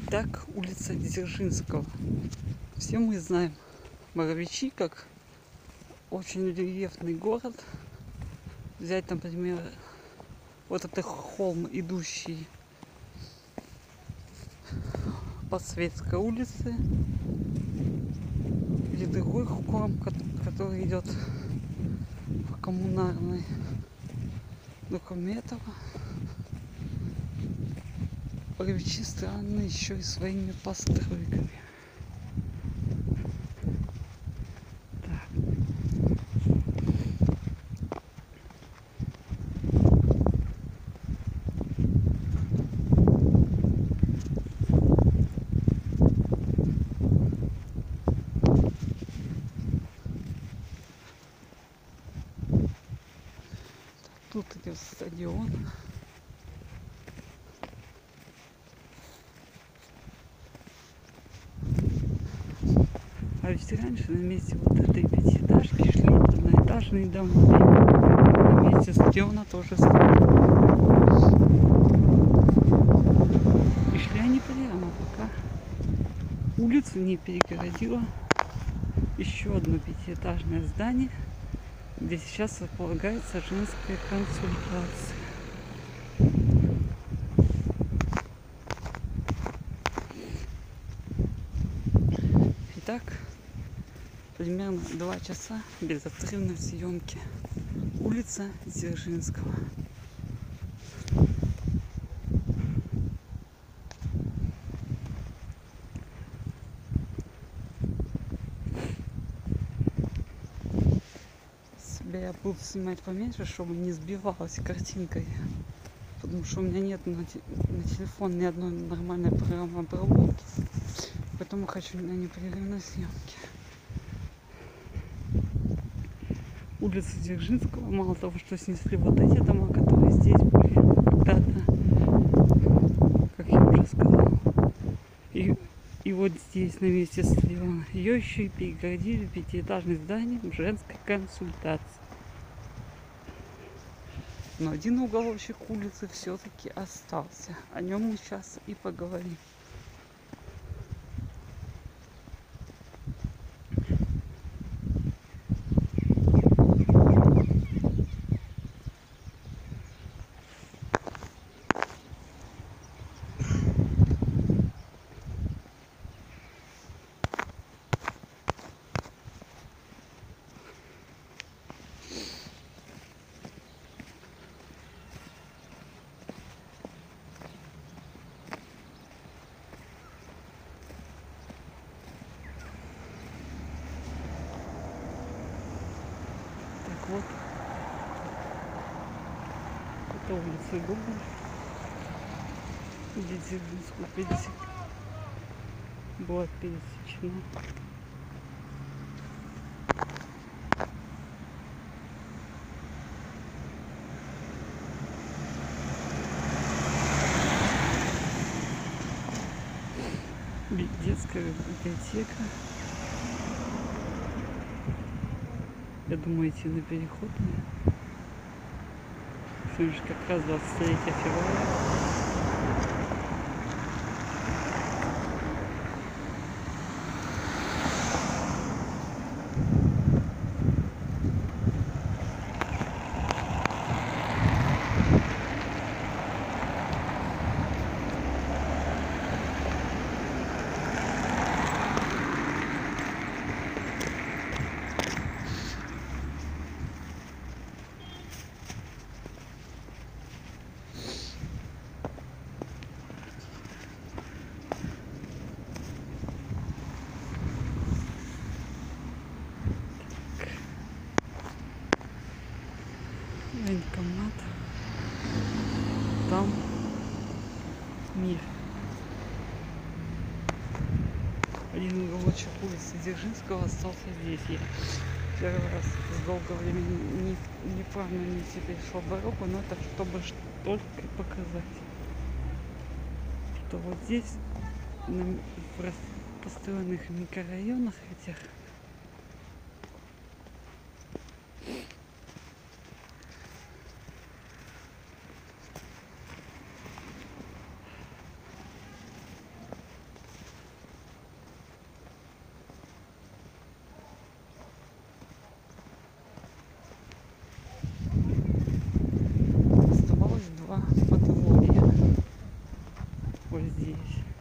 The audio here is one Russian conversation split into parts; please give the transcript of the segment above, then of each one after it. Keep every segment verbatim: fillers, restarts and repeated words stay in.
Так, улица Дзержинского. Все мы знаем Боровичи как очень рельефный город. Взять, например, вот этот холм, идущий по Светской улице, или другой холм, который идет по Коммунарной. Но кроме этого, Боровичи странные еще и своими постройками. Тут идет стадион. А ведь раньше на месте вот этой пятиэтажки шли одноэтажные дома. На месте стадиона тоже стоит. И шли они прямо, пока улицу не перегородило еще одно пятиэтажное здание, где сейчас располагается женская консультация. Итак, примерно два часа безотрывной съемки. Улица Дзержинского. Я буду снимать поменьше, чтобы не сбивалась картинкой, потому что у меня нет на, те, на телефон ни одной нормальной программы обработки, поэтому хочу на непрерывной съемке. Улица Дзержинского, мало того, что снесли вот эти дома, которые здесь были когда-то, как я уже сказала, и, и вот здесь на месте стадиона ее еще и перегородили пятиэтажным зданием женской консультации. Но один уголочек улицы все-таки остался. О нем мы сейчас и поговорим. Вот, это улица Гоголь, где Дзержинскую пересек... была пересечена. Детская библиотека. Я думаю, идти на Переходную. Сегодня же как раз двадцать третье февраля. Военкомат. Там мир. Один уголочек улицы Дзержинского остался здесь. Я первый раз с долгого времени не, не правильно не перешел дорогу, но это чтобы только показать, что вот здесь на, в построенных микрорайонах этих здесь.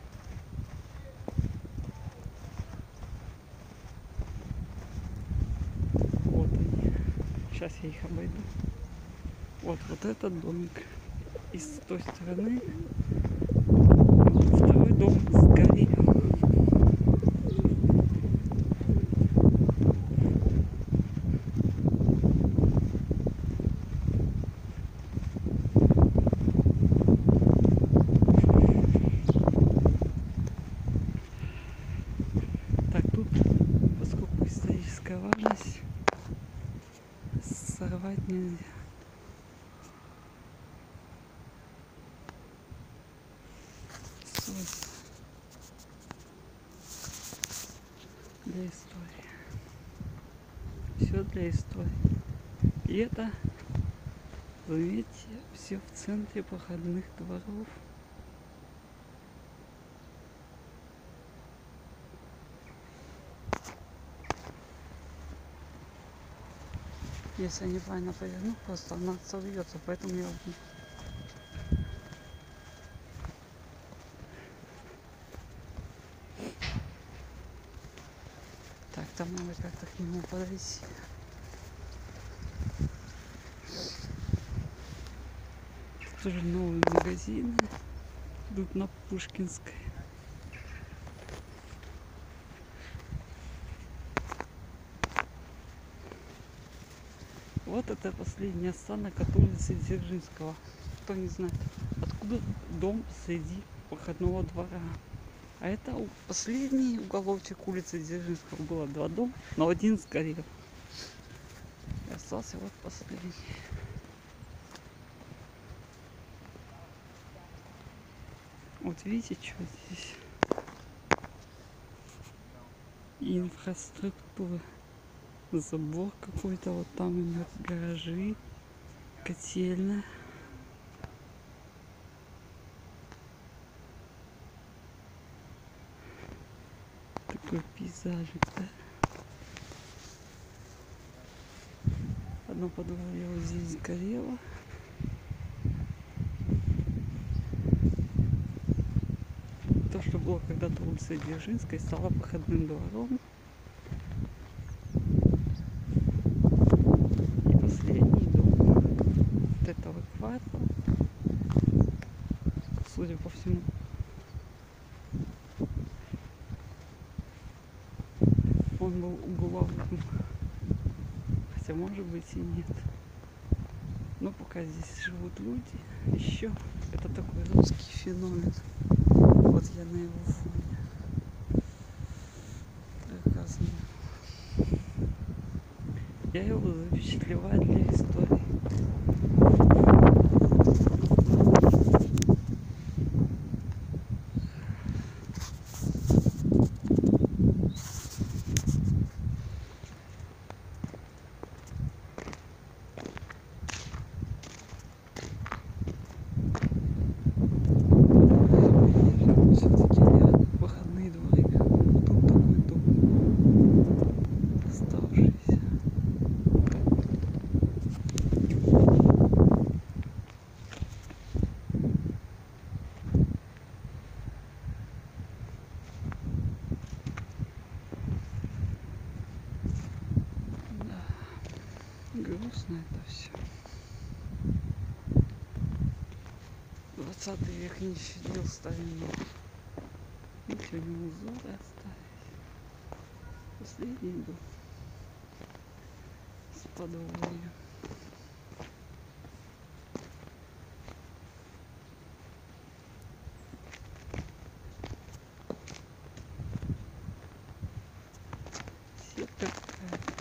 Вот они. Сейчас я их обойду. Вот, вот этот домик. И с той стороны второй дом сгорел. Так, тут, поскольку историческая важность, сорвать нельзя. Для истории. Все для истории. И это, заметьте, все в центре проходных дворов. Если я неправильно поверну, просто она сорвется, поэтому я... Так, там надо как-то к нему подойти. Тут тоже новые магазины идут на Пушкинской. Вот это последний останок от улицы Дзержинского. Кто не знает, откуда дом среди проходного двора. А это последний уголовчик улицы Дзержинского. Было два дома, но один сгорел. И остался вот последний. Вот видите, что здесь? И инфраструктура. Забор какой-то, вот там идут гаражи, котельная. Такой пейзажик, да? Одно подворье вот здесь горело. То, что было когда-то улицей Дзержинской, стало проходным двором. И последний дом вот этого квартала, судя по всему, он был угловым. Хотя, может быть, и нет. Но пока здесь живут люди, еще это такой русский феномен. Вот я на его фоне рассказываю. Я его запечатлеваю для истории. Все-таки рядом выходные дворы. Тут такой дом оставшийся. Да, грустно это все. Двадцатый век не щадил старину. Ничего не узоры остались. Последний был с подворьем. Сетка какая-то.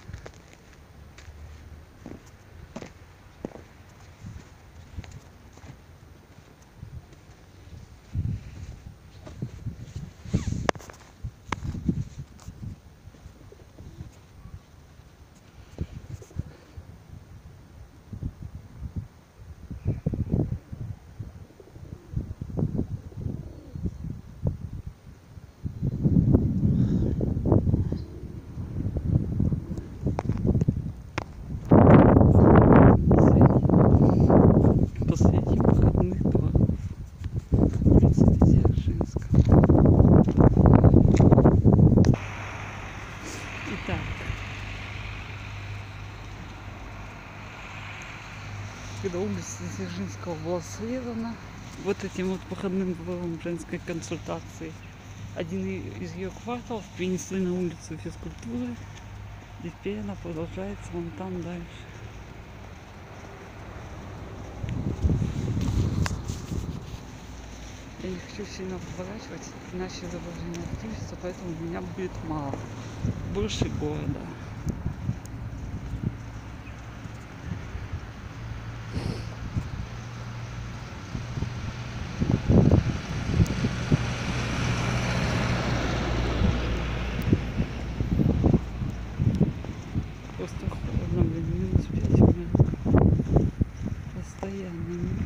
Дзержинского была срезана вот этим вот выходным двором женской консультации. Один из ее кварталов перенесли на улицу физкультуры. И теперь она продолжается вон там дальше. Я не хочу сильно поворачивать, иначе изображение активится, поэтому у меня будет мало. Больше города. Просто холодно, блин, минус пять у меня. Постоянно минус.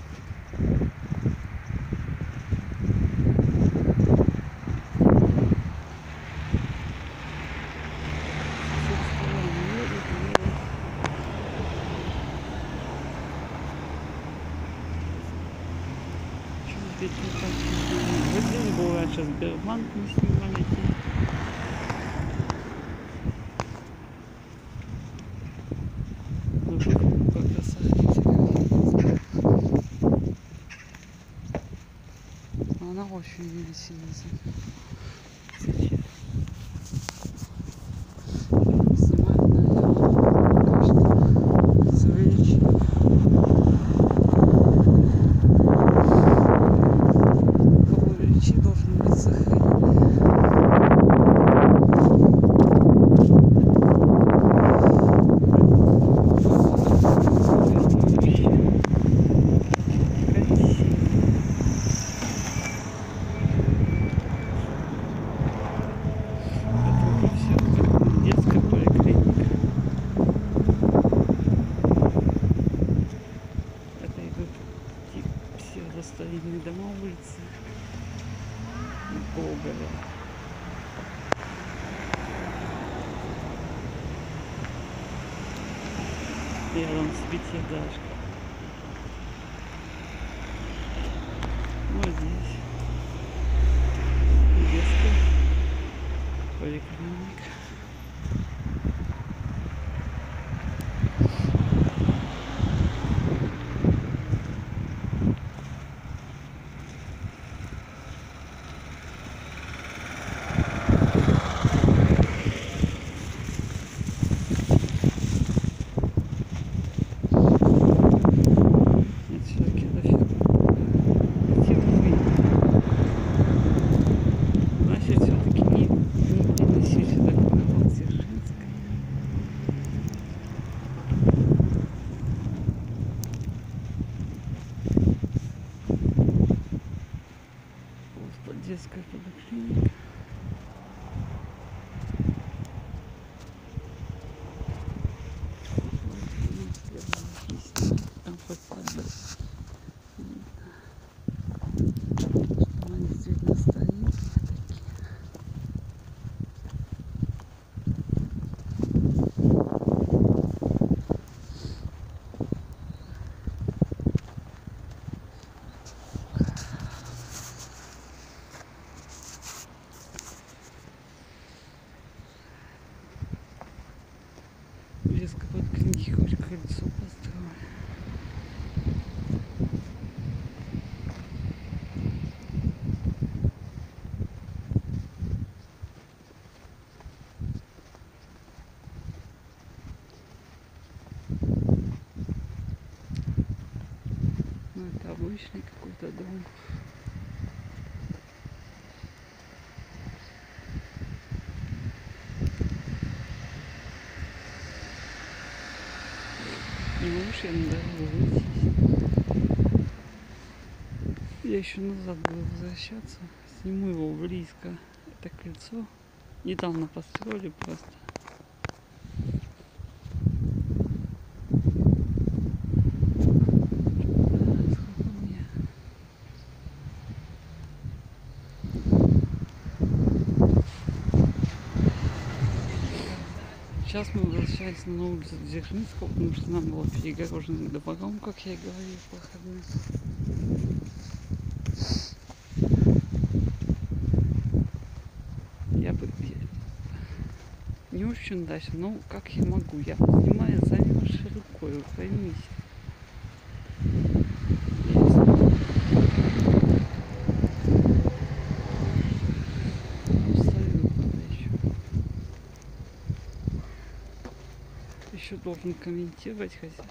Вот здесь был раньше Сбербанк, мы снимали. Ну, как красавица. Она очень сильно сейчас. Снимает, наверное, пока что свечи. Должны быть сохранены. Это все детская поликлиника. Это идут все застроенные дома улицы. Гоголя. Рядом с пятиэтажкой. Вот здесь детская поликлиника. Детская поликлиника. Там фасады. Она действительно стоит. Детская поликлиника, хоть крыльцо построили. Ну, это обычный какой-то дом. Не можешь, я надо выйти. Я еще назад буду возвращаться. Сниму его близко. Это кольцо. Недавно построили просто. Сейчас мы возвращаемся на улицу Дзержинского, потому что нам было перегорожено двором, как я и говорила, в выходные. Я бы не очень дальше, но как я могу, я снимаю за вашей рукой, вы поймите. еще должен комментировать хозяин.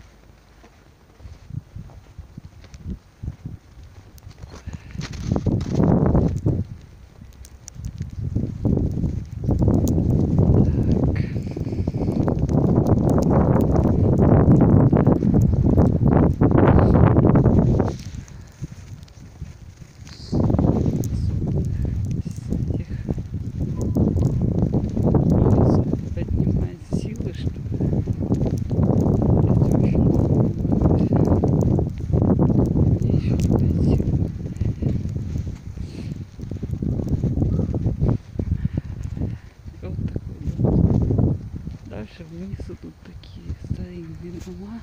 Вниз идут такие старинные дома.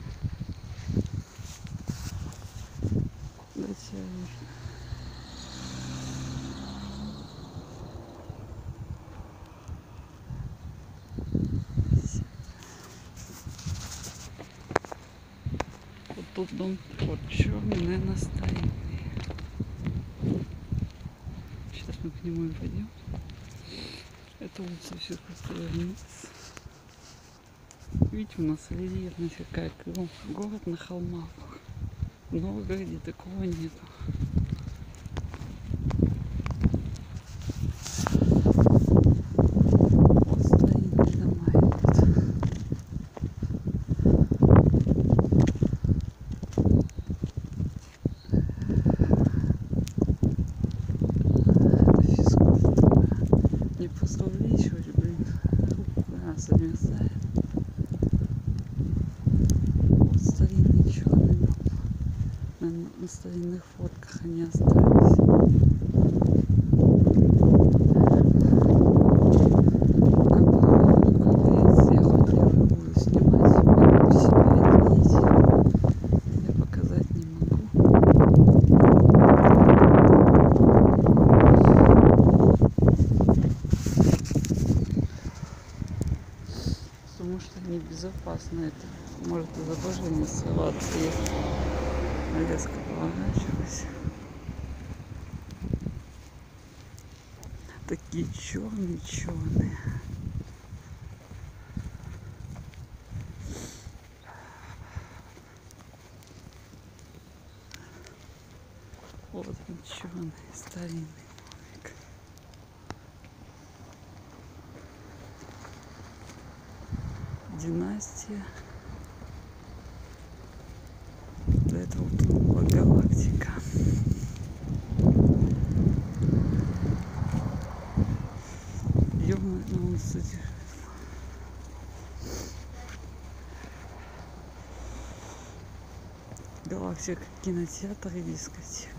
Вот тут дом вот черный, наверное, старинный. Сейчас мы к нему и пойдем. Это улица все как-то вниз. Видите, у нас рельефность какая, город на холмах. В Новгороде такого нету. Вот старинные дома идут. Это физкультура. Не просто увеличивать, блин, руку раз замерзает. На старинных фотках они остались. Как я хоть буду снимать, могу себя видеть. Я показать не могу. Потому что небезопасно это. Может изображение срываться, если резко поворачиваюсь. Такие черные, черные. Вот он черный, старинный домик. Династия. До этого тут была галактика. Идем на улицу. Галактика, кинотеатр и дискотека.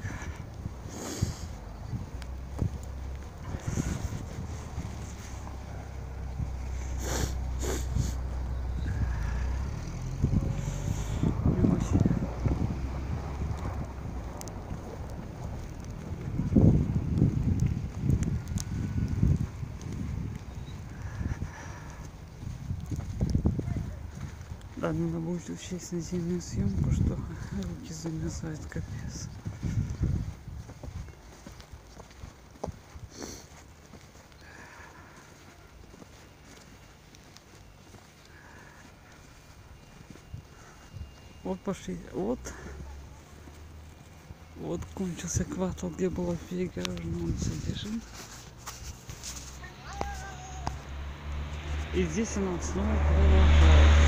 Да, надо будет учесть на зимнюю съемку, что руки замерзают капец. Вот пошли, вот, вот кончился квартал, где была перегорожена улица Дзержинского. И здесь она снова продолжается.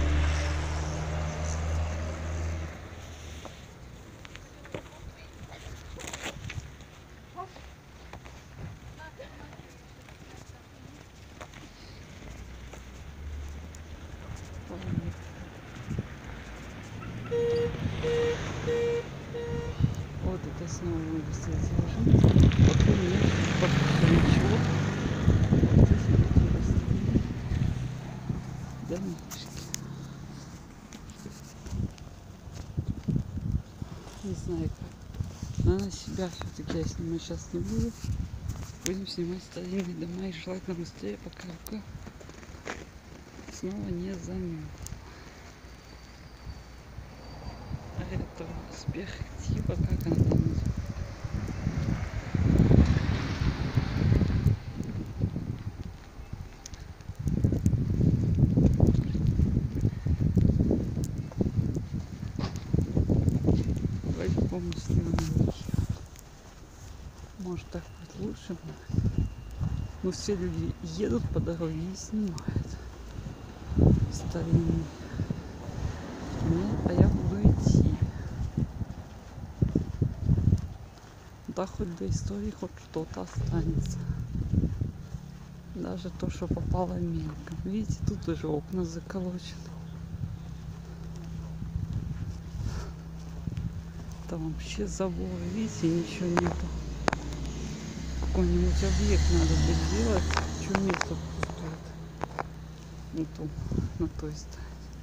Вот это снова улица Дзержинского. Вот у меня пока ничего. Вот здесь вот расстояние. Домишки. Не знаю как. Но на себя все-таки я снимать сейчас не буду. Будем снимать старинные дома и желательно быстрее, пока рука снова не замерзла. А это у нас перспектива, как она там называется. Может так будет лучше. Но все люди едут по дороге и снимают старинный. Нет, а я буду идти. Да хоть до истории хоть что-то останется. Даже то, что попало мелком. Видите, тут уже окна заколочены. Там вообще забор, видите, ничего нету. Какой-нибудь объект надо бы сделать. Что место пустует? Ну, то, на той стороне.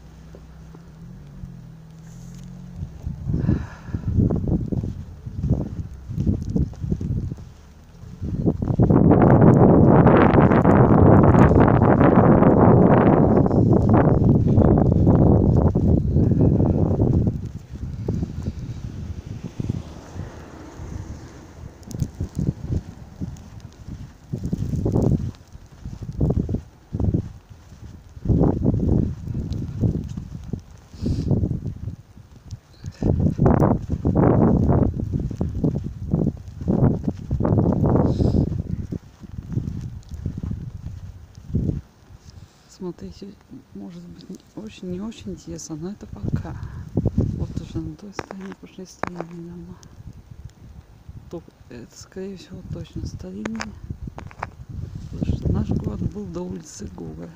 Смотрите, может быть не очень, не очень интересно, но это пока. Вот уже на той стороне пошли старинные дома. То, это, скорее всего, точно старинные. Потому что наш город был до улицы Гоголя.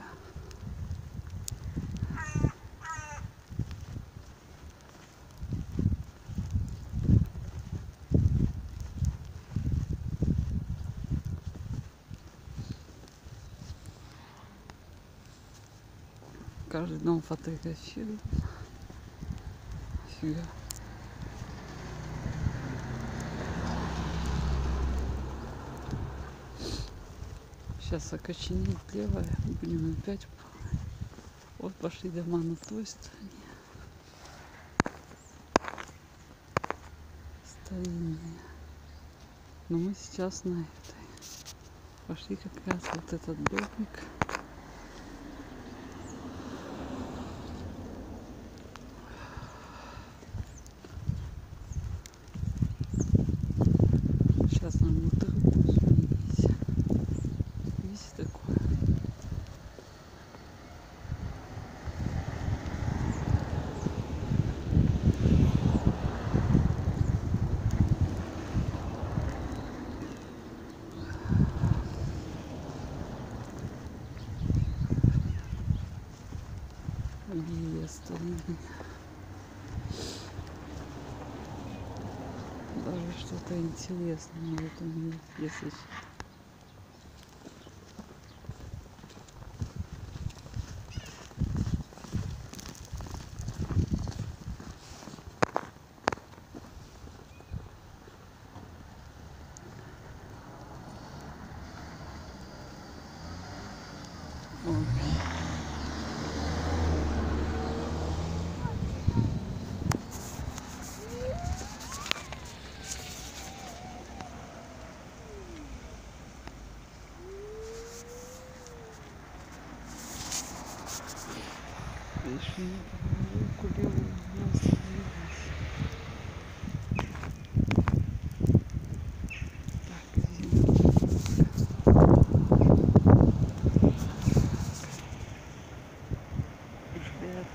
Каждый дом фотографирует. Фига. Сейчас окоченеет левая. Будем опять. Вот пошли дома на той стороне. Старинные. Но мы сейчас на этой. Пошли как раз вот этот домик. Сейчас нам вот трубу сменить. Видите такое? Лилия старинная. Даже что-то интересное в этом мире, если Ой. Пришли на прогулку, левую остановились. Так, зимний. Ушли от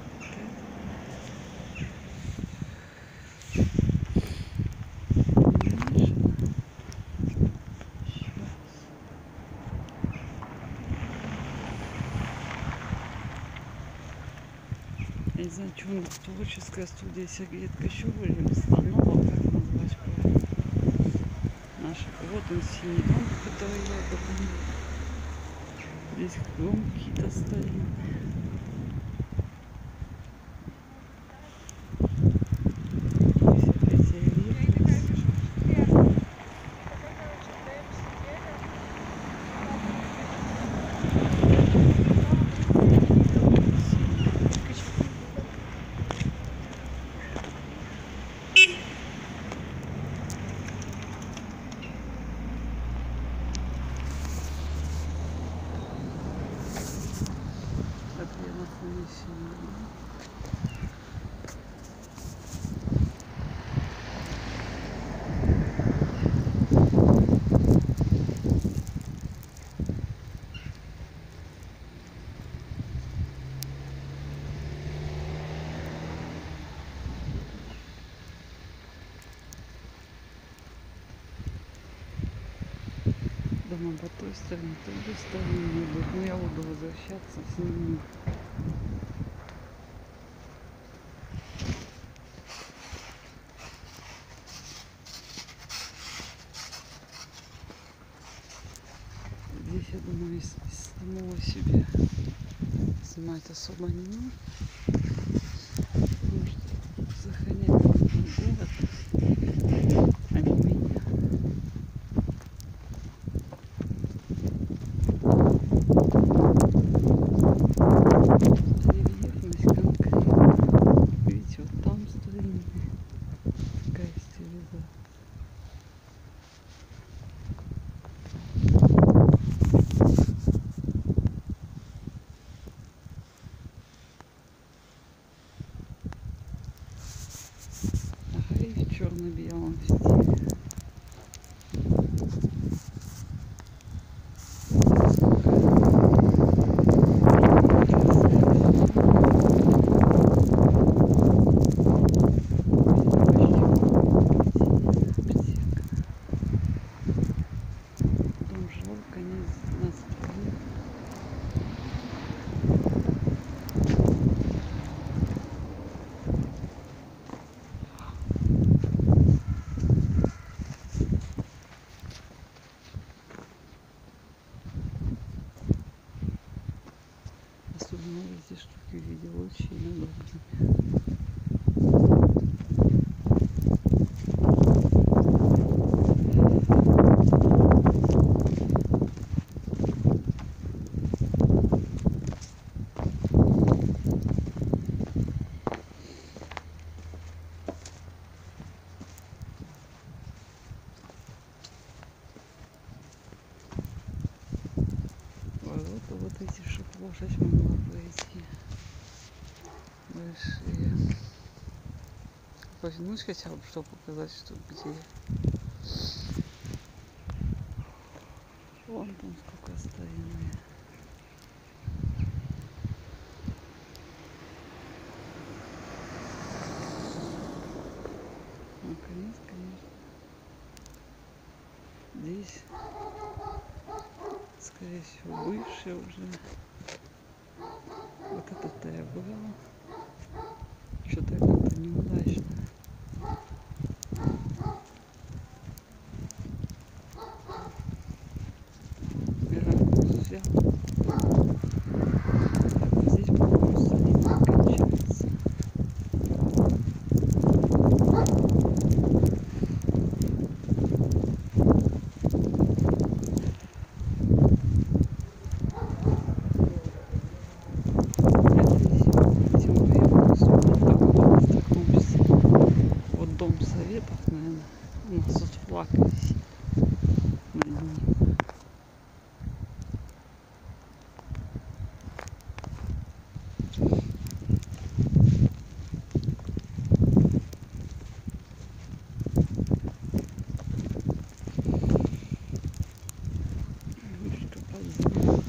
Я не знаю, что у нас творческая студия Сергея Ткачева или Станова, как назвать правильно. Наша. Вот он, синий дом, который я говорю. Здесь дом какие-то старинные. дома по той стороне тоже старинные будут. Но я буду возвращаться с ними. Здесь, я думаю, из, из самого себе снимать особо не нужно. Потому что сохранять город, а не меня. Рельефность конкретно. Видите, вот там старинная такая стилизация. Ага, и в черно-белом стиле. Особенно эти штуки видел очень удобными. Ворота вот эти, чтоб лошадь могла пройти. Большие. Повернусь хотя бы, чтобы показать, что где. Вон там сколько старинные. Наконец, конечно. Здесь, скорее всего, бывшие уже. Вот это-то я была. Что-то как-то неудачно. Я взял. Здесь, по-моему, старинная кончается. Дом советов, наверное, у нас тут флаг висит над ним. Вышка подземная.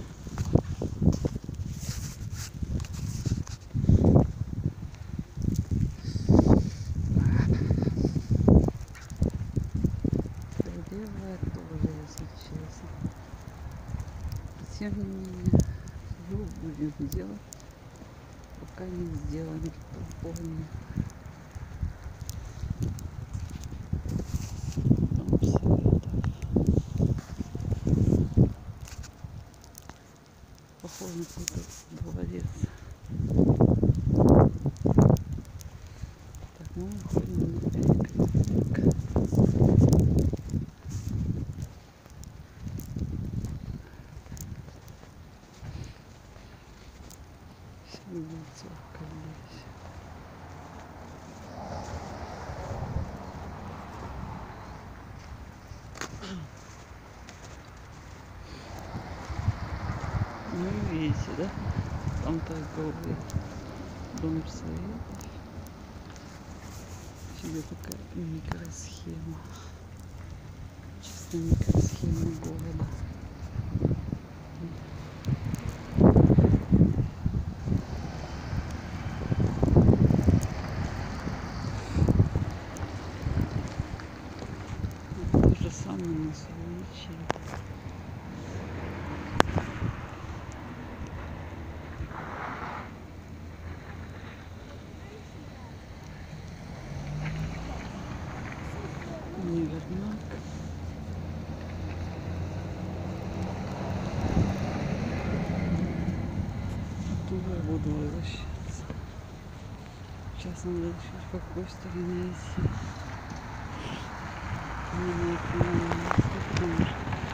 Делает тоже, если честно. Тем не менее, его будем делать, пока не сделали полный дом советов. Похоже на какой-то дворец. Так, мы выходим на перекресток. Лицовка здесь. Ну видите, да? Там торговый дом советов. Себе такая микросхема. Чисто микросхема города. То же самое. на свечи. Универмаг. Туда буду возвращаться. Сейчас надо решить, по какой стороне идти. Не знаю, потому что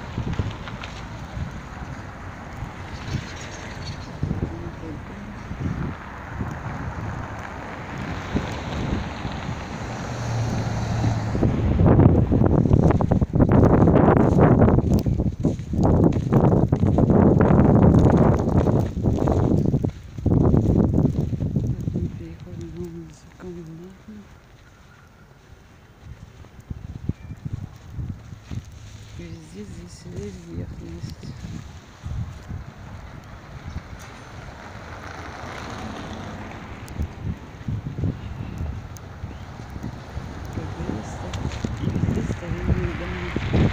везде здесь рельефность. И везде старинные дома.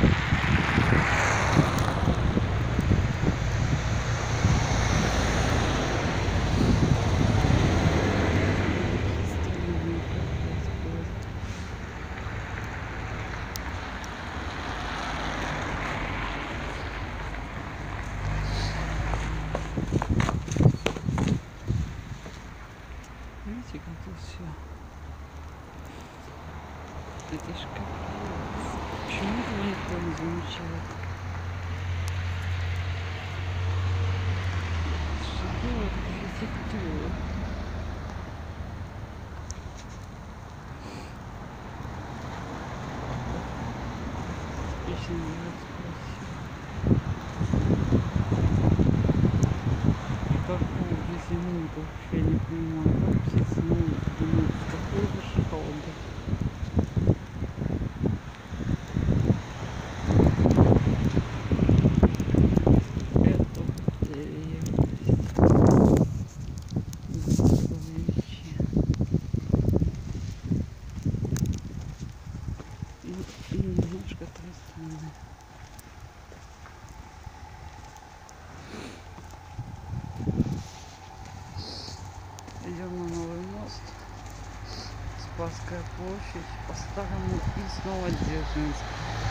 Видите, как тут все. Это ж капец. Почему этого никто не замечает? Что делает архитектура? Отлично, городская какого зиму вообще не понимаю, как птицы могут думать, какой же шоколад. Это рельефность. Свечи. И, и немножко той стороны. Идем на новый мост, Спасская площадь, по-старому и снова Дзержинск.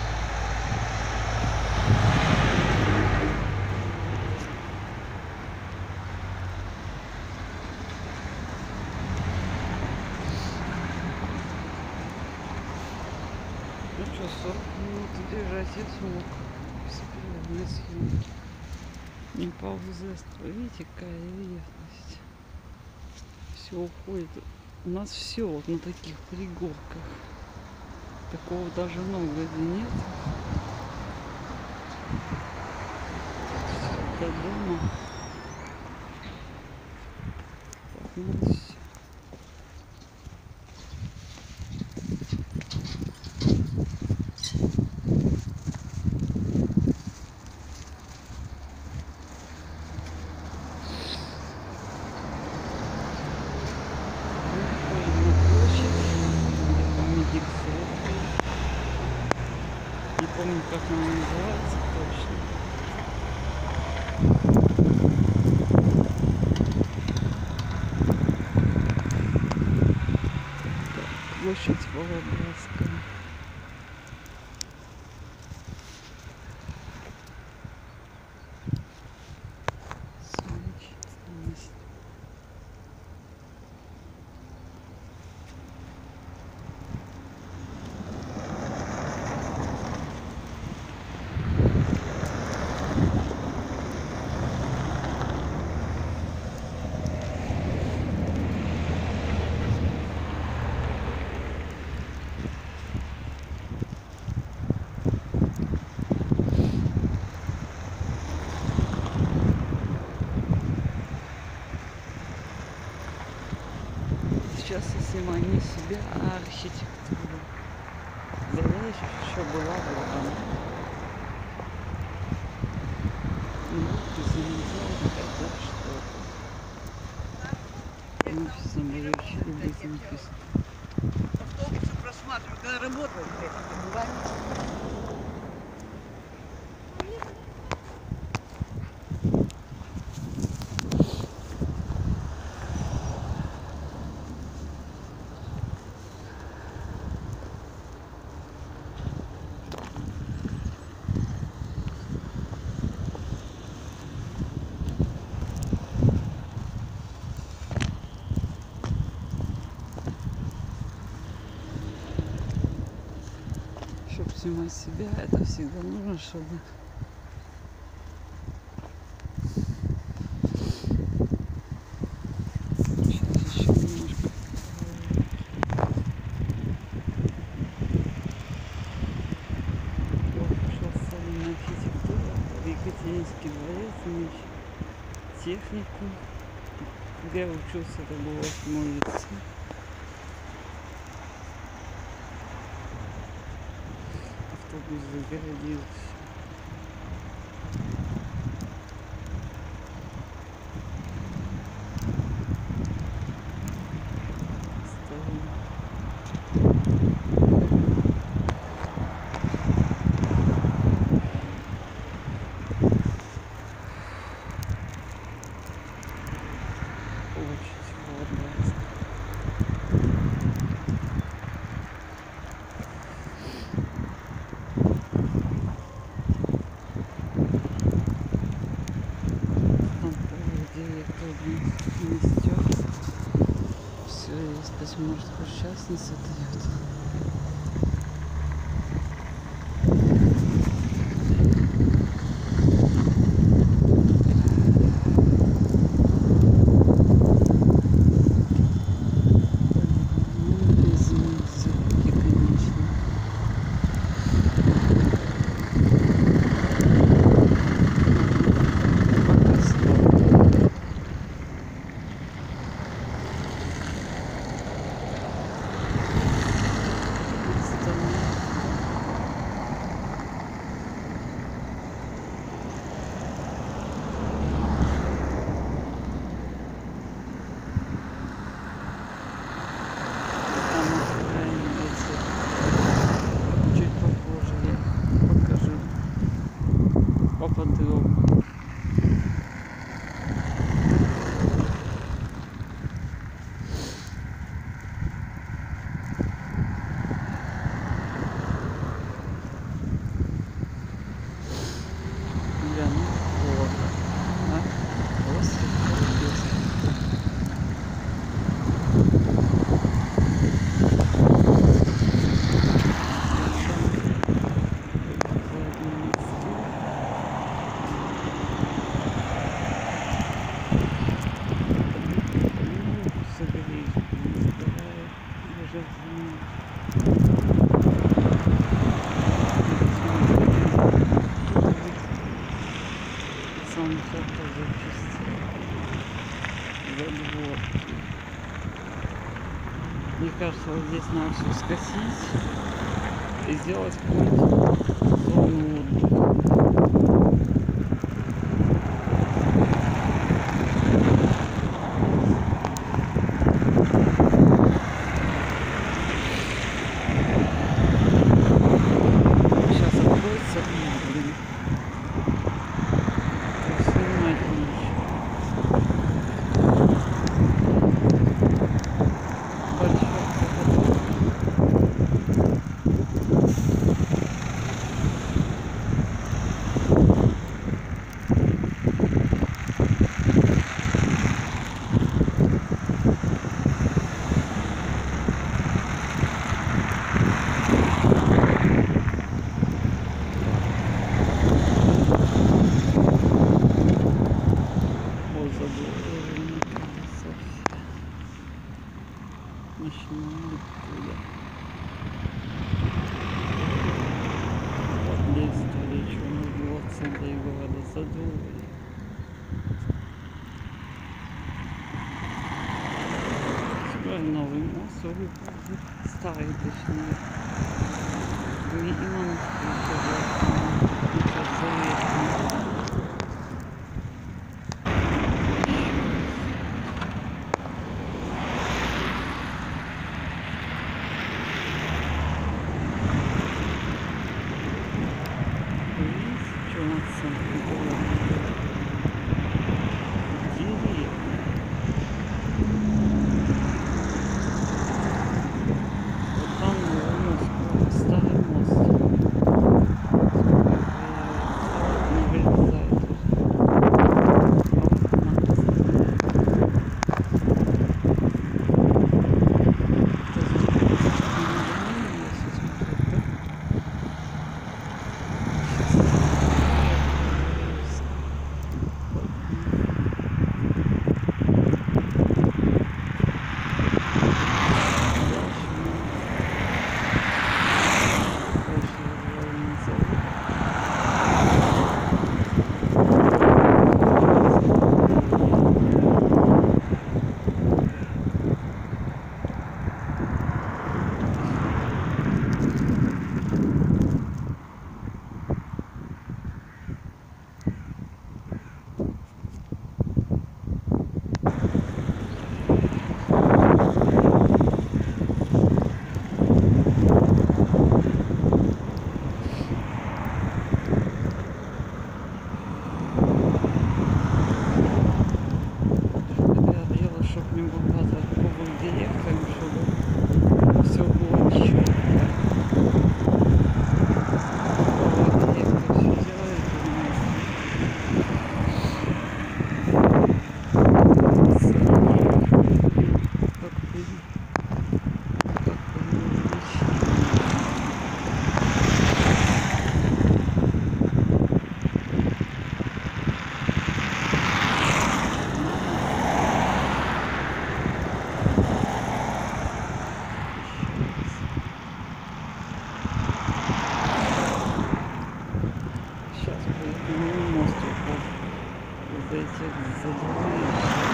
Ну что, сорок минут держать я смог. Беспрерывной съемки. Не пауза. Видите, какая рельефность. Все уходит. У нас все вот на таких пригорках. Такого даже в Новгороде нет. До дома. Вот все. Не помню, как она называется точно. Площадь Володарская. Солнечность. независимо от себя, это всегда нужно, чтобы сейчас еще немножко. Вот пошла салонная архитектура, Екатеринский дворец, техникум, где я учился, это было восьмой лицей. Автобус загородился. Все есть, то есть может хоть сейчас не сотает. Поподробно. Для ну плохо. А? После мне кажется, вот здесь надо все скосить и сделать какую-нибудь зону отдыха. Сейчас откроется и, блин, снимать нечего. Начинаем туда. Вот здесь встречу, мы было в центре города задумали. Скоро новый мост выполнит, старый точнее. Не Ивановский, сейчас заветный. всех задумаешь.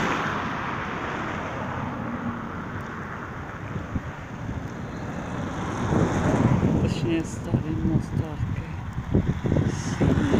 Точнее, старый мост аркой. Синий.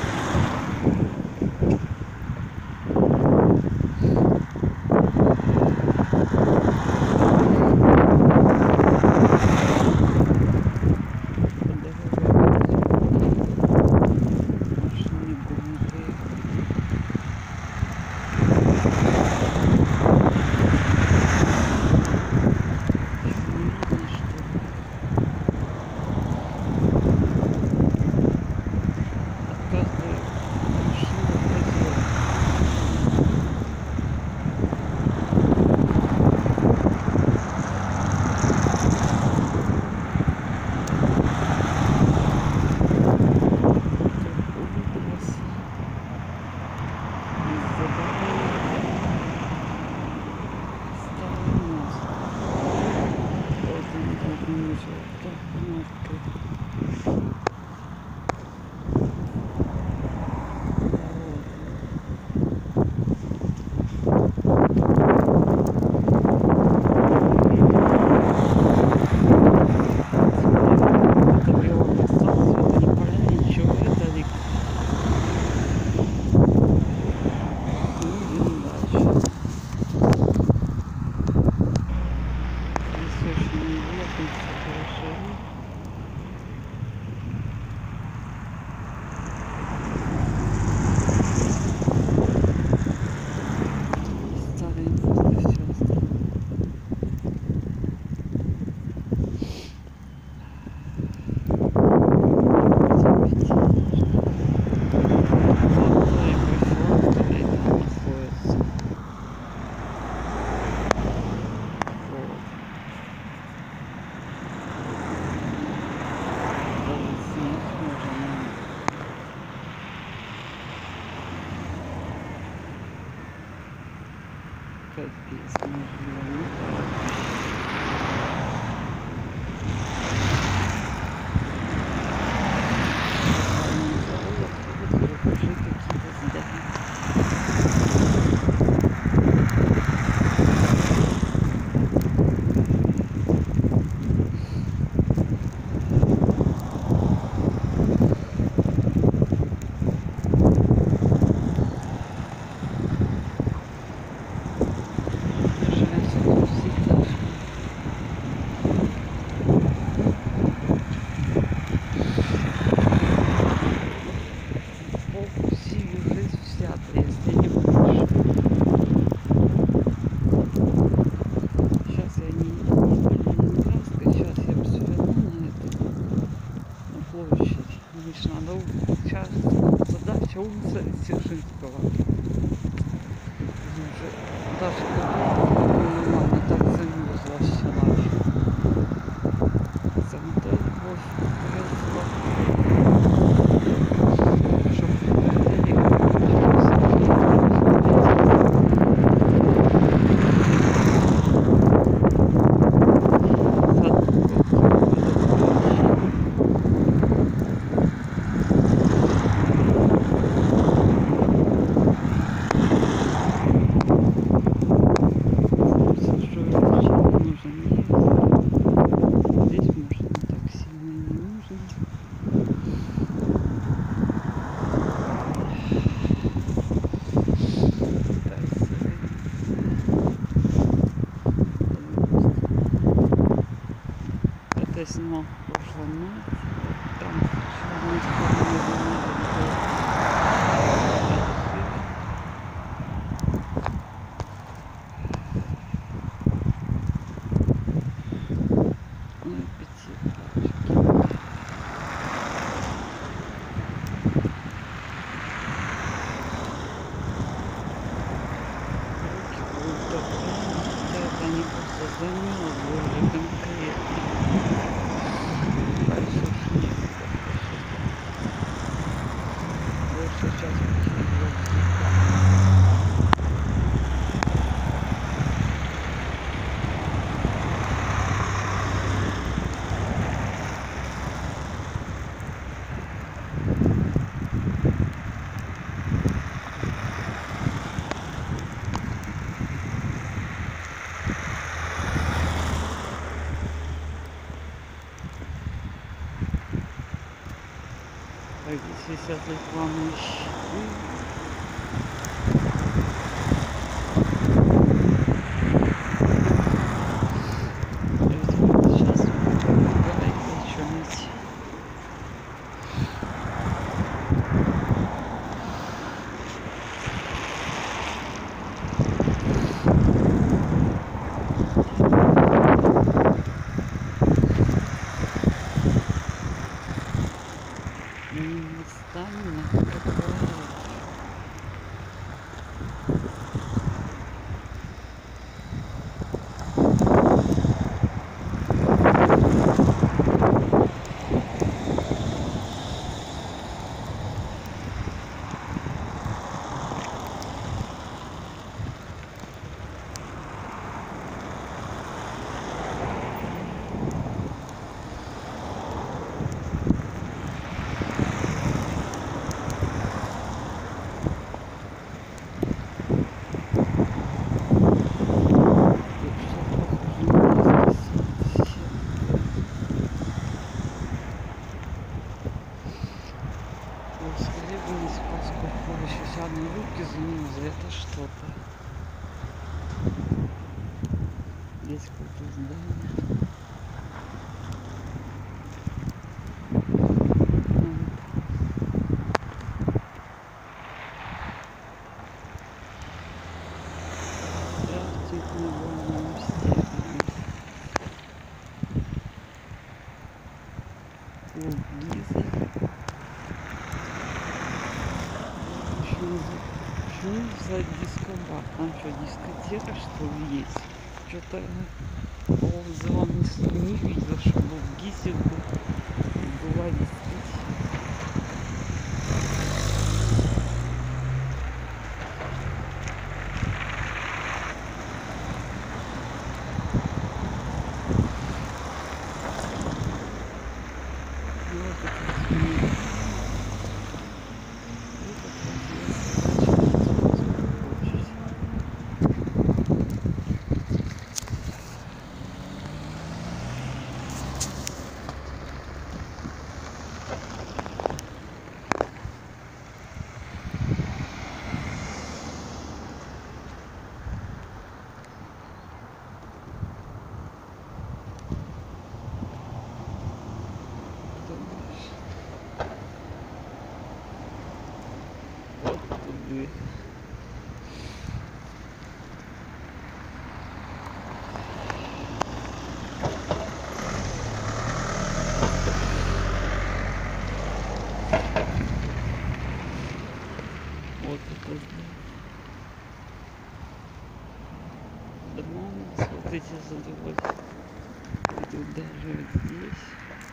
Капец, можно. Надо сейчас задача улица Дзержинского. Даже когда нормально так замерзла вчера. Замотай любовь, я снимал в прошлом марте. Там с одной стороны они просто замело уже конкретно. Дальше уж нет. Так, здесь висят рекламные щиты. Видимо, сейчас помогает что-нибудь. Местами какое. Скорее бы не поскольку еще одной руки за ним за это что-то. Здесь какое-то здание. Рафтинг на горном стене. Клуб Гиза. Почему за дискобар? Там что, дискотека что ли есть? Что-то по отзывам не видела, чтобы в Гизе была дискотека. Вот тут. Вот это дома у нас вот эти задавать. Идут даже вот здесь.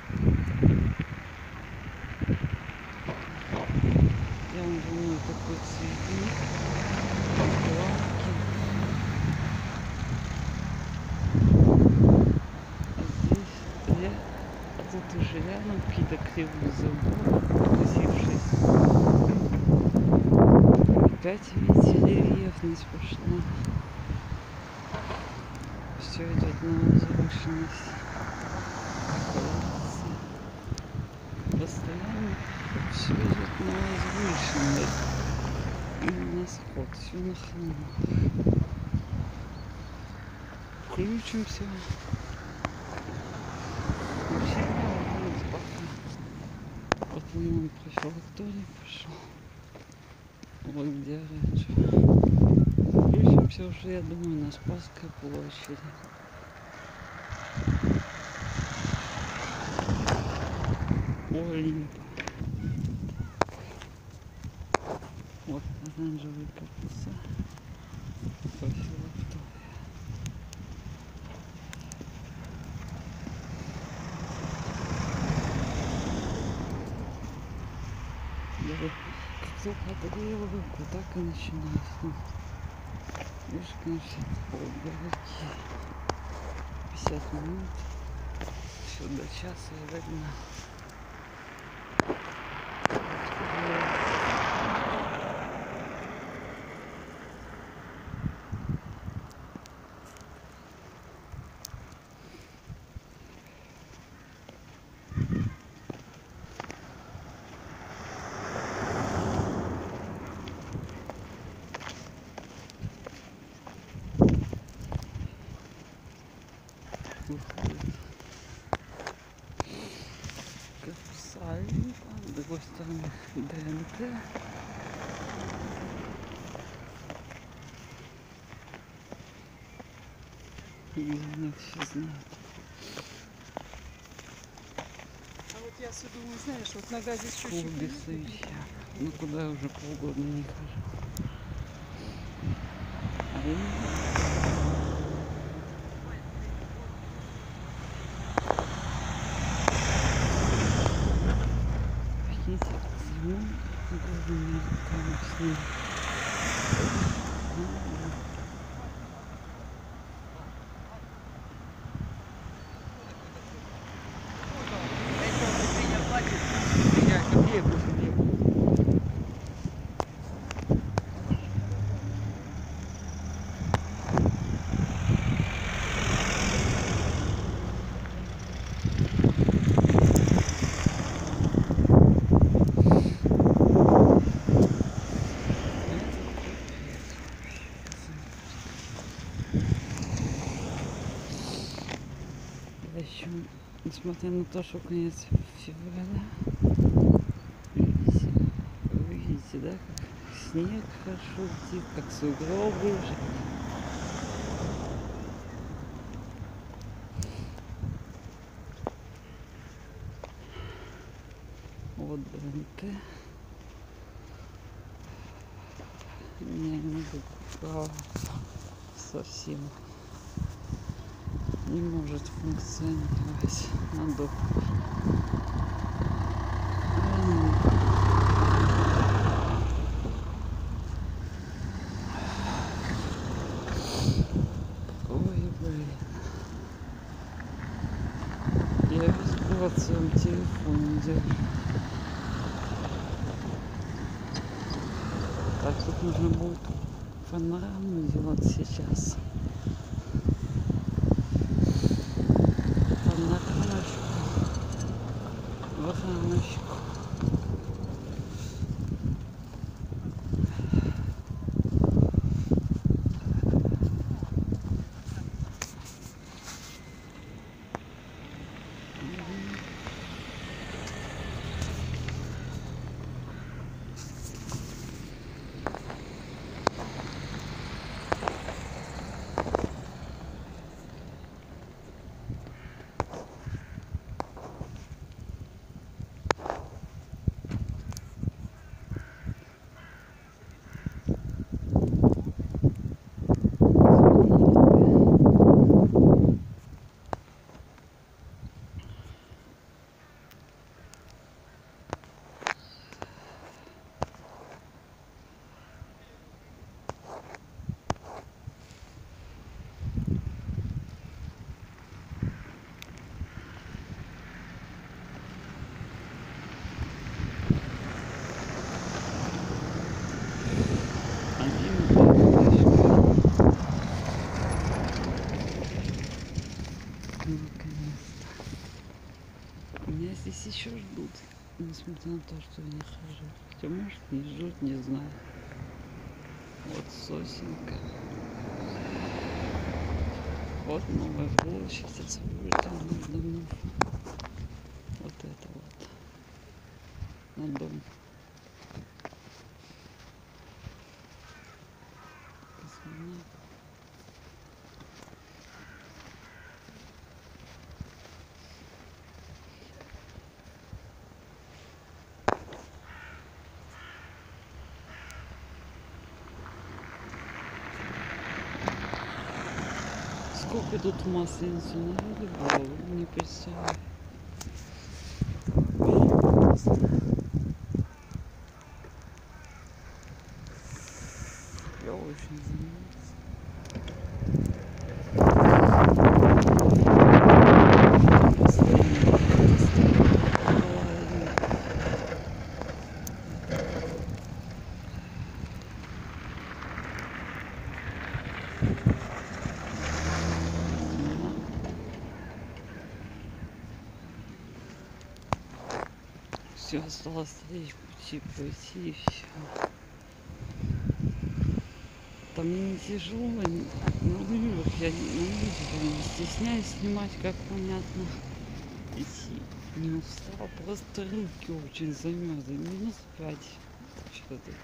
Я вам думаю, такой цветник. Лавки. А здесь я, а тут уже рядом какие-то кривые заборы, покосившиеся. Опять, видите, рельефность пошла. Все идет на возвышенность. Постоянно все идет на возвышенность. И на сход, все на холмах. Включимся. Вообще мало пока. Вот мимо профилакторий пошел. Вот где раньше. Включимся уже, я думаю, на Спасской площади. Олимп. Вот оранжевый корпуса. Профилактория. Как только отогрела руку, так и начинается. Видишь, конечно, далеки. пятьдесят минут. Еще до часа я видно. другой стороны ДНТ. Нет, все знают. А вот я все думаю, знаешь, вот нога здесь чуть-чуть. Полбесовича. Ну куда я уже полгода не хожу. А я не знаю. Прикиньте, зимой голыми руками снег. Еще, несмотря на то, что конец февраля, видите, вы видите, да, как снег хорошо летит, как сугробы уже. Вот ДНТ. Не, не право совсем не может функционировать на доп. Ой, блин. Я весь год в своем телефоне держу. Так, тут нужно будет панораму делать сейчас. Панорамочку. Вот рамочку. Наконец-то. Меня здесь еще ждут, несмотря на то, что я не хожу. Хотя, может, не ждут, не знаю. Вот сосенка. Вот новая площадь, освобожденных домов. Вот это вот. На дом. Космонавт. Сколько тут в Масленицу народу было, не представляю. Я очень занимаюсь. Все, осталось треть пути пройти и все. Там мне не тяжело, не, ну, я не, ну, не стесняюсь снимать, как понятно, идти. Не устал, просто руки очень замерзли. Минус пять. Что таки.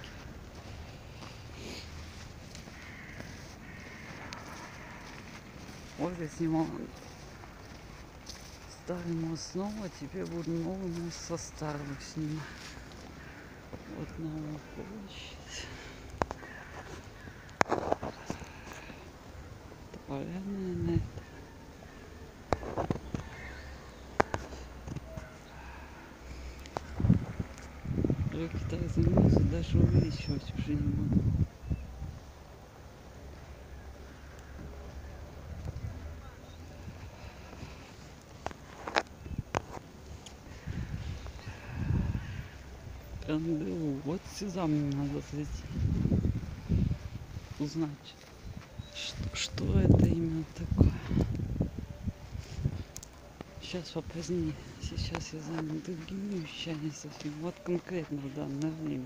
Вот я снимала старый мост снова, теперь буду новый мост со старого снимать. Вот новая площадь. Тополярная на это. Руки так замерзли, даже увеличивать уже не могу. Рандеву. Вот сюда мне надо зайти. Узнать, что, что это именно такое. Сейчас попозднее. Сейчас я занят другими вещами совсем. Вот конкретно в данное время.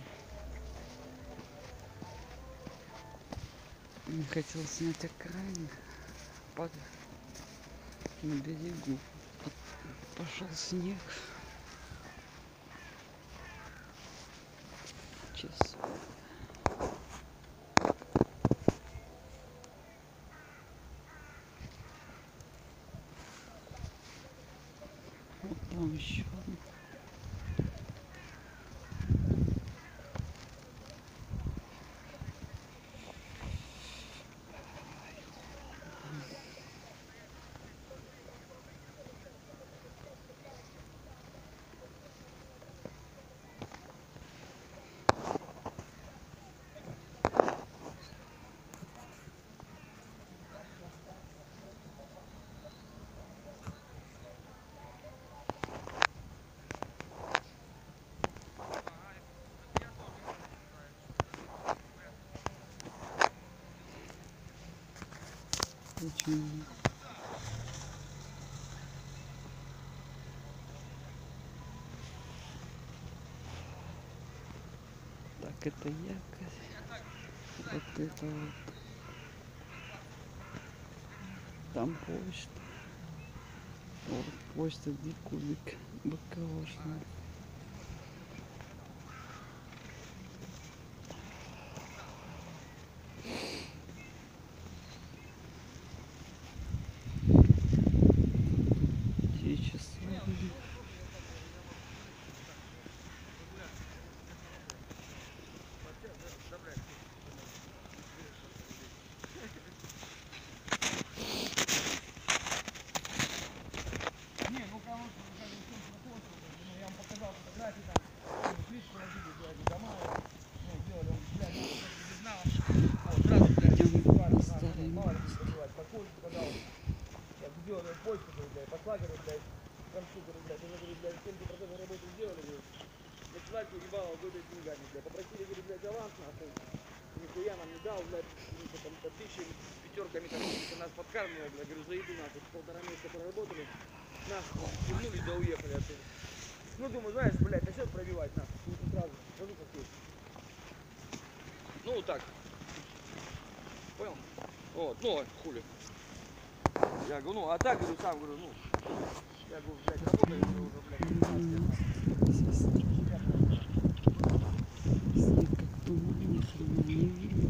Я хотел снять окраин под на берегу. Пошел снег. Сейчас. Вот там еще одна. Почему? Так, это якорь. Вот это вот. Там почта. Вот почта, где кубик баклажный. Попросили, говорю, блядь, аванс, нахуй. Нихуя нам не дал, блядь, там, по тысяче пятерками, там, нас подкармливал, блядь, говорю, за еду, нахуй, полтора месяца проработали, нахуй, кивнули, да уехали оттуда. Ну, думаю, знаешь, блядь, начнет пробивать, нахуй, лучше сразу, скажу, как есть. Ну, вот так. Понял? Вот, ну, хули. Я говорю, ну, а так, говорю, сам, говорю, ну, я говорю, блядь, работаю уже, блядь, Снег как туман, ни хрена не видно.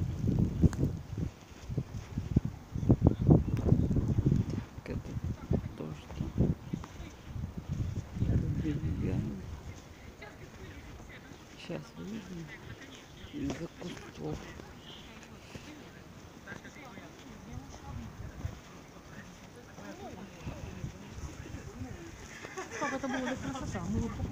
Так, это то, что бельян. Сейчас выйдем из-за кустов. Как это было красота? Мы вот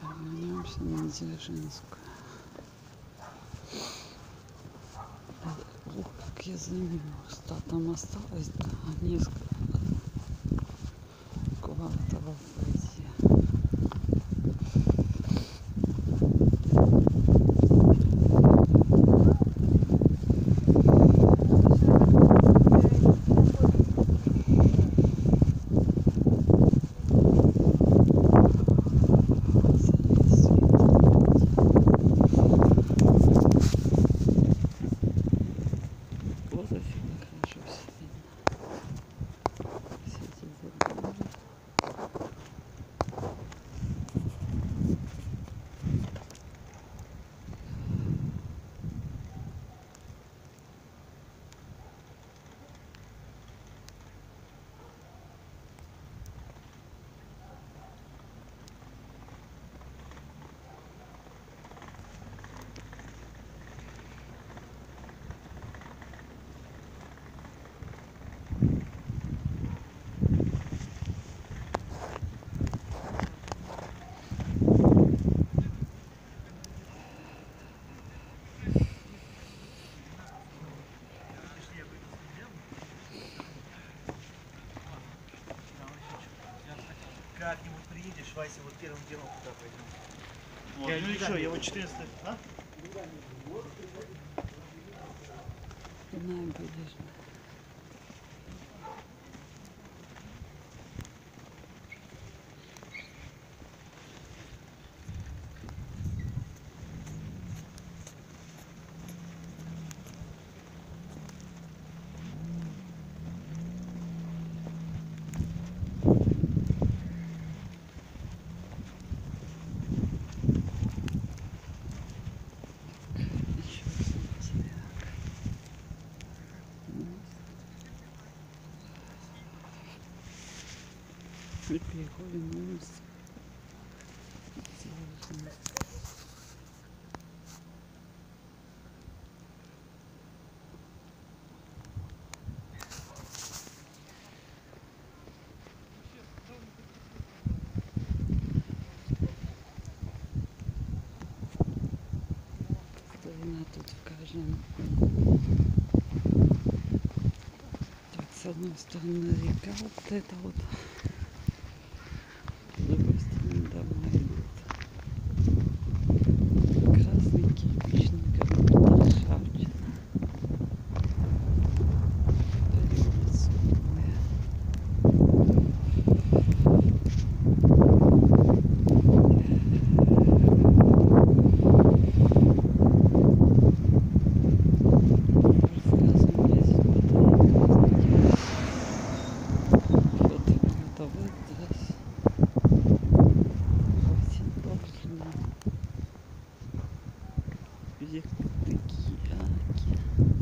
Вернемся на Дзержинскую. Ох, как я замерзла. Там осталось, да, несколько кварталов пройти. Вот отсюда хорошо все видно. Все эти заборы. Как-нибудь приедешь, Вася, вот первым делом туда пойдем. Вот, Я ну не и что, знаю. я вот четырнадцатый, а? Набережная. Еще один маяк. Мы переходим мост. Дзержинск. Старина тут в каждом углу. Так, с одной стороны река, вот это вот. С другой стороны дома идут. Красный кирпичный, как будто ржавчина. Вдали улицу новая. Рассказываю, я здесь батарейка. Фото готовы здесь. Очень должны. Везде такие арки.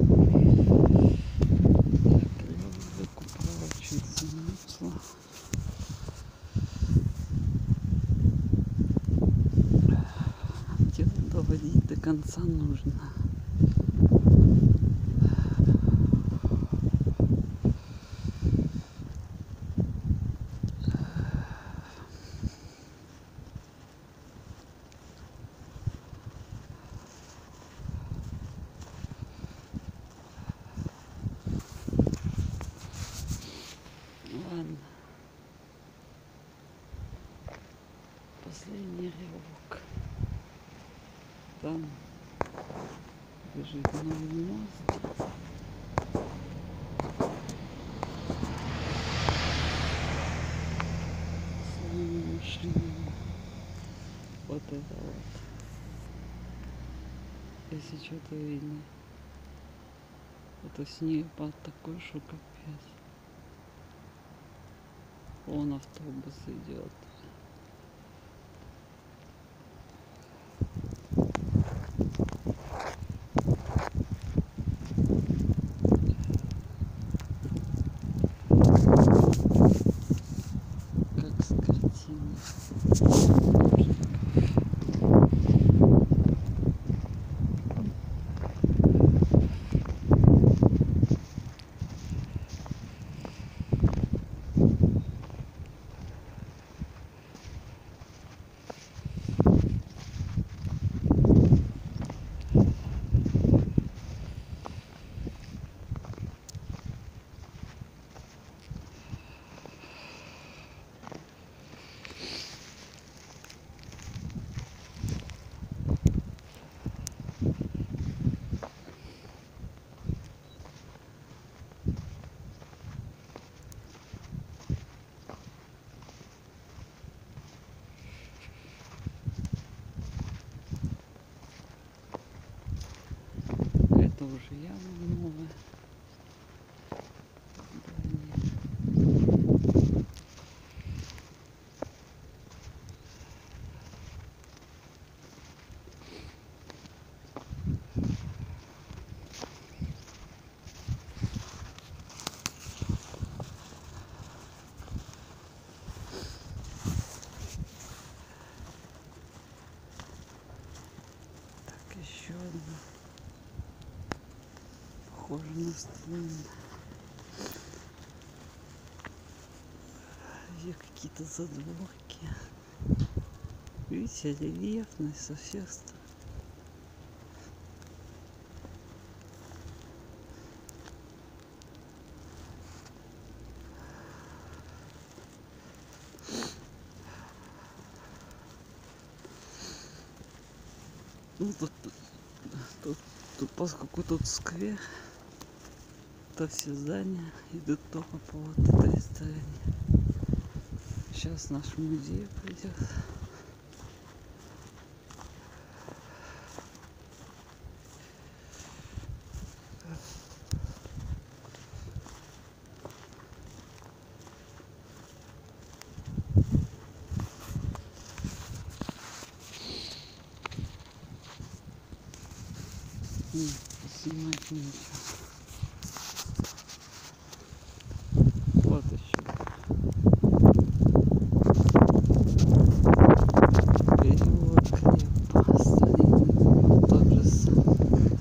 Так, я выкупала, чуть замерзла. Дело доводить до конца нужно. Ладно. Последний рывок. Там бежит новый мост. Своими машинами. Вот это вот. Если что-то видно. Это снегопад такой, что капец. Вон автобус идет. Как с картины. тоже явно новое здание. Так, еще одна. Похоже на струн. Здесь какие-то задворки. Видите, рельефность со всех сторон. Ну тут, тут, тут, поскольку тут сквер, то все здания идут только по вот этой стороне. Сейчас наш музей придет. Нет, снимать нечего. Вот еще. Перевод Крепа. Старинный дом. Тот же самый.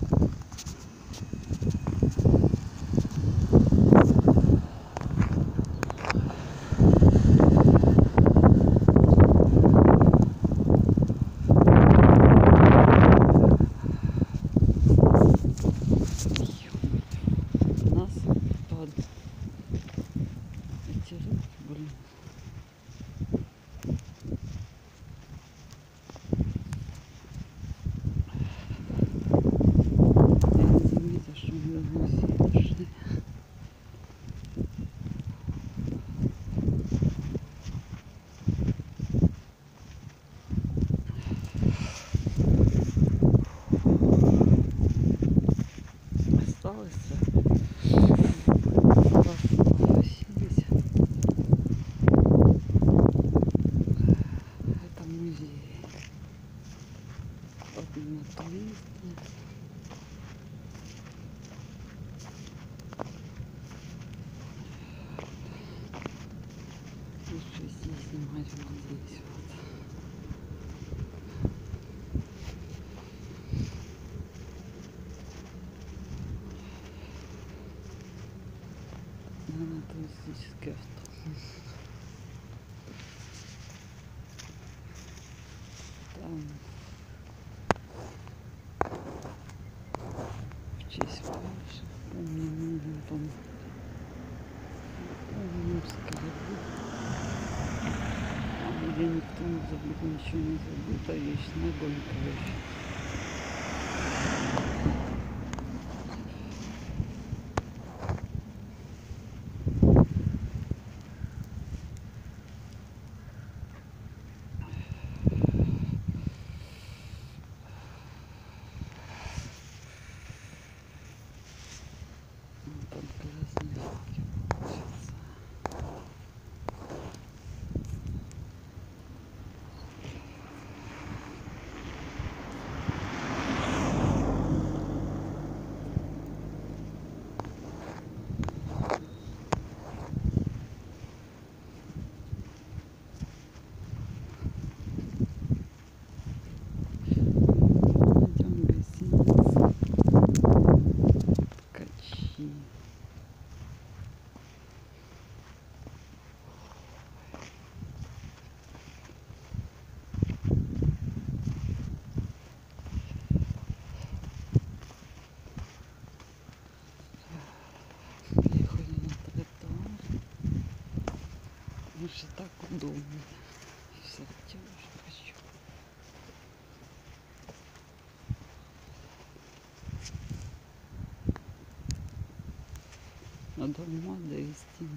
Нас под эти руки, блин. Я не заметила, что мы в музей дошли. Осталось попросились. Это музей. Однотуристный. Лучше здесь снимать вот здесь вот. Наверное, туристический автобус. Там в честь ваших, помню, там скорее. А где никто не забыл, ничего не забыл, а вечная гонка еще. Там красные флаги получится. Идем в гостиницу Ткачи. Приехали на тротуар. Потому что так удобно. Все делаешь, хочу. А дома довести надо.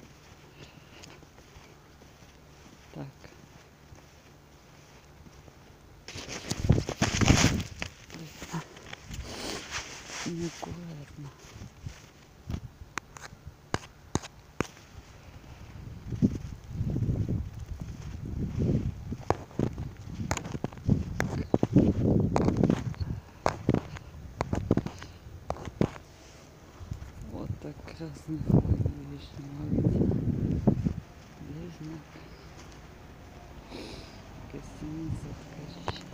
Так. очень аккуратно. Вот так красный флаг вечного огня. Бережно. Гостиница Ткачи.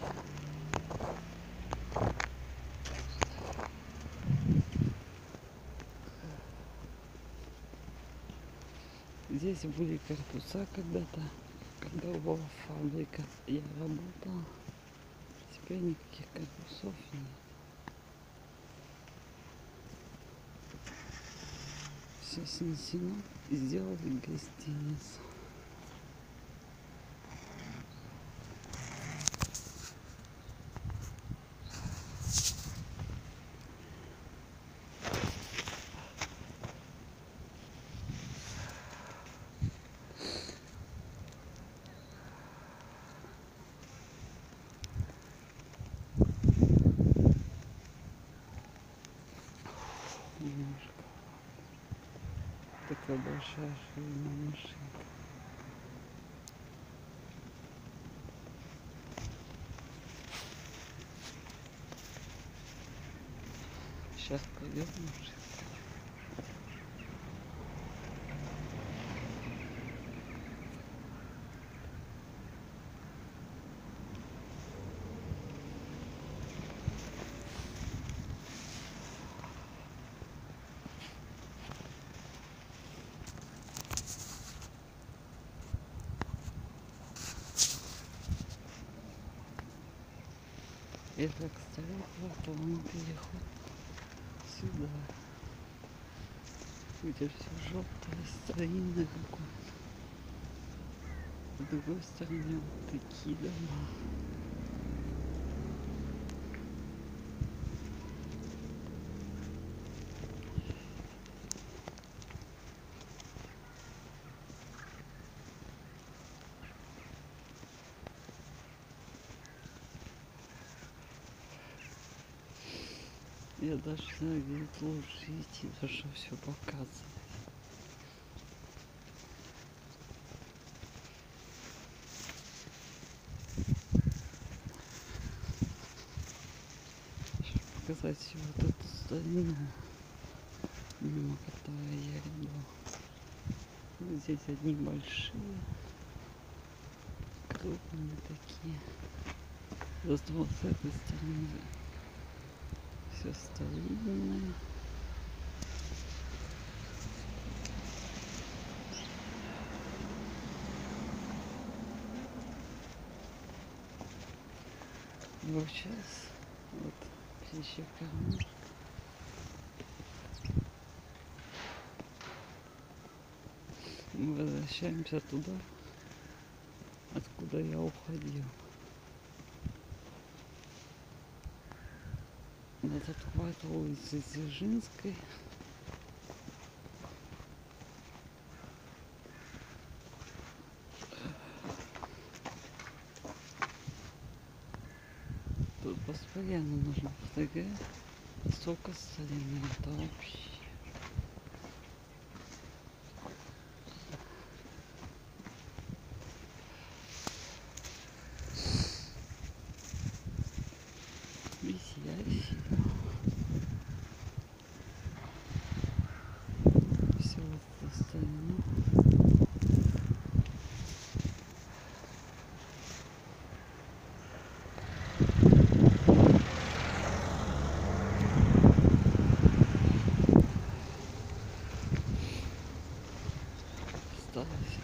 Здесь были корпуса когда-то, когда была фабрика. Я работал. Теперь никаких корпусов нет. Все снесено и сделали гостиницу. Немножко. Такая большая ширина машинка. Сейчас пойдет машинка. Это, кстати, платформа переход сюда, где все желтое, старинное какое-то. С другой стороны вот такие дома. Я даже не знаю, где тут лучше идти, потому что все показывает. Сейчас показать вот эту старину, мимо которой я иду. Вот здесь одни большие, крупные такие. Просто вот с этой стороны все старинное. Вот сейчас вот птичья кормушка. Мы возвращаемся туда, откуда я уходил. Этот квартал улицы Дзержинской. Тут постоянно нужно фотографировать. Столько старины, это вообще. Висящий. Все вот остальное. Осталось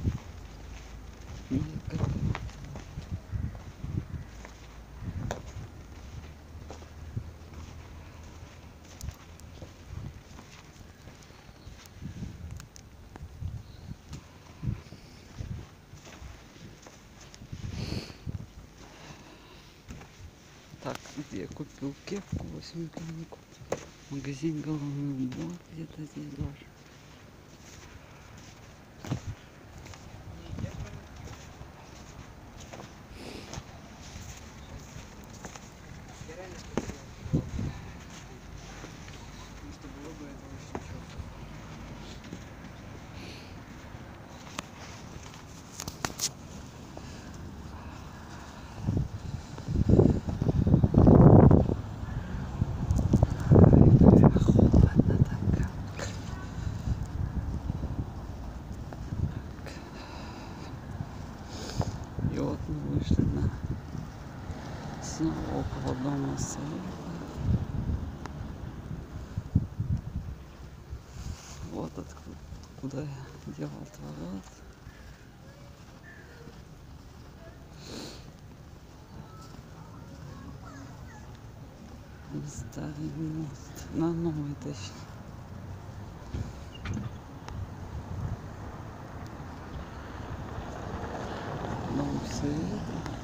несколько. Так, где я купил кепку, восемь коньков. Магазин головной убор где-то здесь даже. снова около дома Саида. Вот откуда, куда я делал отворот. На старый мост, на новый точнее. Дом Саида.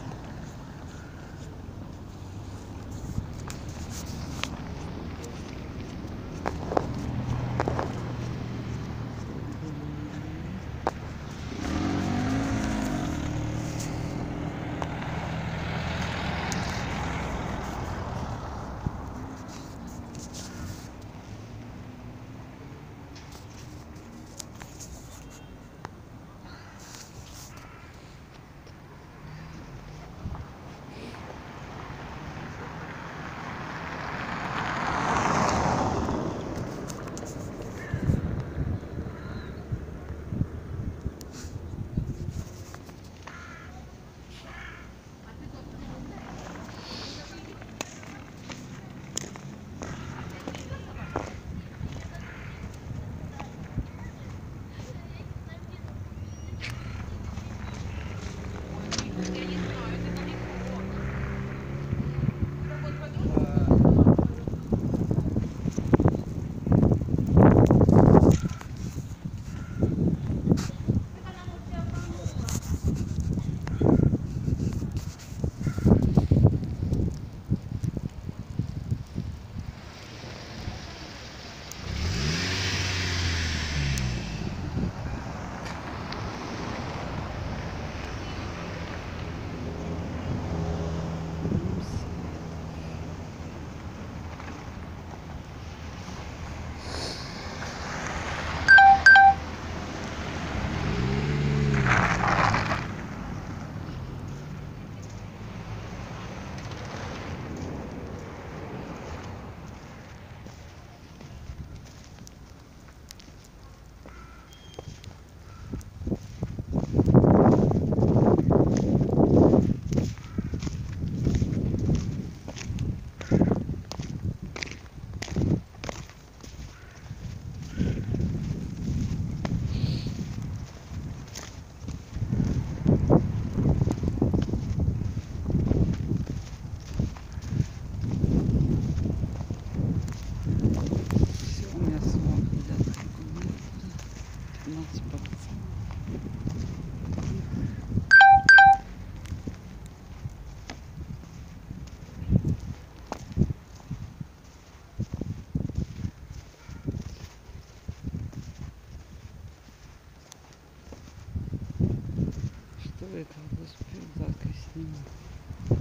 Это вот так и сниму.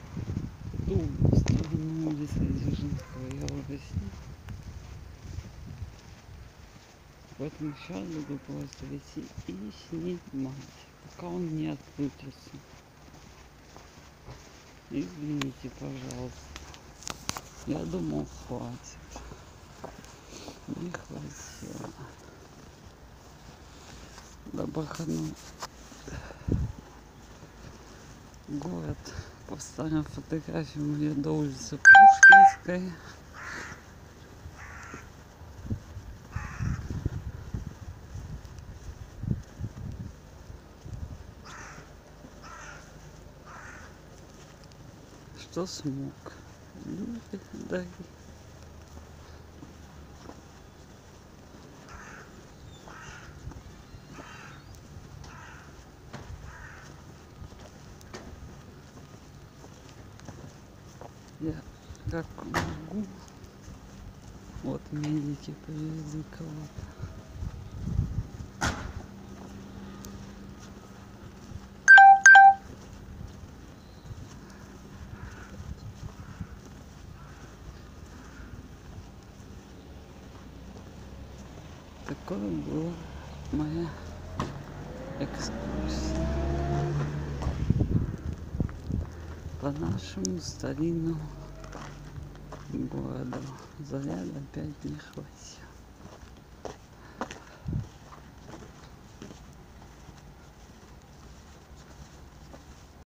Ту сторону улицы Дзержинского я уже снял. Поэтому сейчас буду просто идти и снимать, пока он не отключится. Извините, пожалуйста. Я думал, хватит. Не хватило. Да бахану. Город по старым фотографиям идет до улицы Пушкинской. Что смог. Люди дорогие. Я как могу. Вот медики привезли кого-то. Такое была моя экскурсия по нашему старинному городу. Заряда опять не хватило.